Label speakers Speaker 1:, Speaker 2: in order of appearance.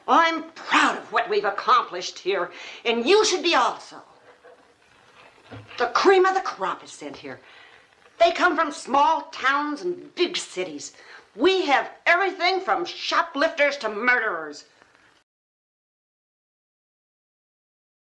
Speaker 1: I'm proud of what we've accomplished here, and you should be also. The cream of the crop is sent here. They come from small towns and big cities. We have everything from shoplifters to murderers.